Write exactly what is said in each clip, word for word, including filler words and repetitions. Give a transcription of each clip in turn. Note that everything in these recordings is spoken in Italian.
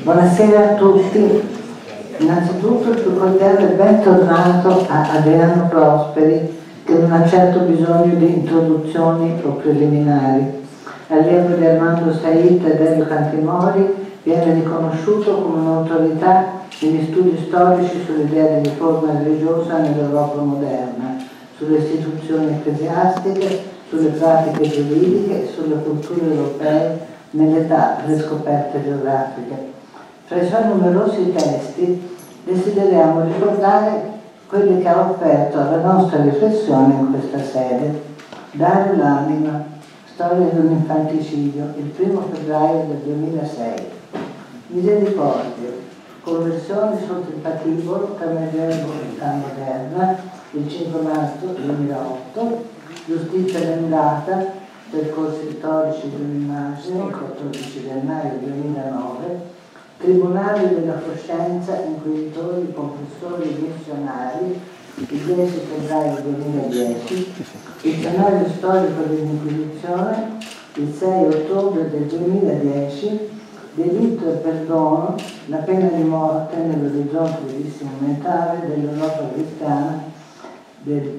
Buonasera a tutti. Innanzitutto il più cordiale bentornato a Adriano Prosperi, che non ha certo bisogno di introduzioni o preliminari. Allievo di Armando Said e Delio Cantimori, viene riconosciuto come un'autorità negli studi storici sull'idea di riforma religiosa nell'Europa moderna, sulle istituzioni ecclesiastiche, sulle pratiche giuridiche e sulle culture europee nell'età delle scoperte geografiche. Tra i suoi numerosi testi desideriamo ricordare quelli che ha offerto alla nostra riflessione in questa sede. Dare l'anima, storia di un infanticidio, il primo febbraio del duemilasei. Misericordia, conversioni sotto il patibolo, Cameriere Età Moderna, il cinque marzo duemilaotto, Giustizia Vendata, percorsi storici di un'immagine, il quattordici gennaio duemilanove, Tribunali della Coscienza, Inquisitori, Confessori e Missionari, il dieci febbraio duemiladieci, Dizionario storico dell'Inquisizione, il sei ottobre del duemiladieci, Delitto e perdono, la pena di morte nell'orizzonte mentale dell'Europa cristiana del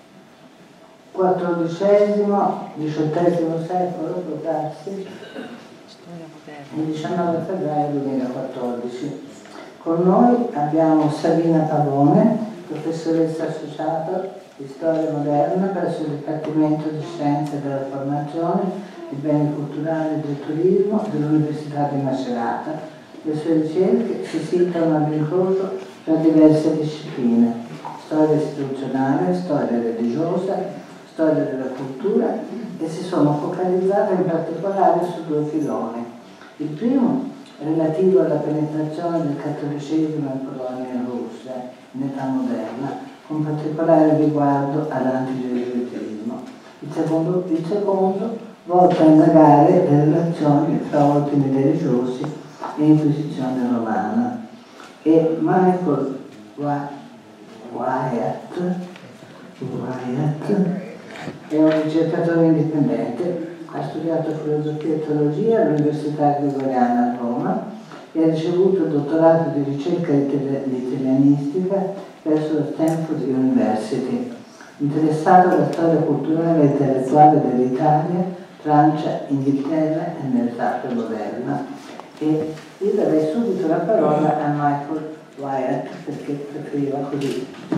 quattordicesimo diciottesimo secolo, può darsi, il diciannove febbraio duemilaquattordici. Con noi abbiamo Sabina Pavone, professoressa associata di storia moderna presso il Dipartimento di Scienze della Formazione, di Beni Culturali e del Turismo dell'Università di Macerata. Le sue ricerche si situano all'incrocio tra diverse discipline: storia istituzionale, storia religiosa, storia della cultura, e si sono focalizzate in particolare su due filoni. Il primo relativo alla penetrazione del cattolicesimo in Polonia e Russia in età moderna, con particolare riguardo all'antigesuitismo. Il secondo, il secondo volto a indagare le relazioni tra ordini religiosi e Inquisizione romana. E Michael Wyatt, Wyatt è un ricercatore indipendente, ha studiato filosofia e teologia all'Università Gregoriana a Roma e ha ricevuto il dottorato di ricerca di italianistica presso la Stanford University. Interessato alla storia culturale e intellettuale dell'Italia, Francia, Inghilterra e nell'età moderna. E io darei subito la parola a Michael Wyatt, perché preferiva così.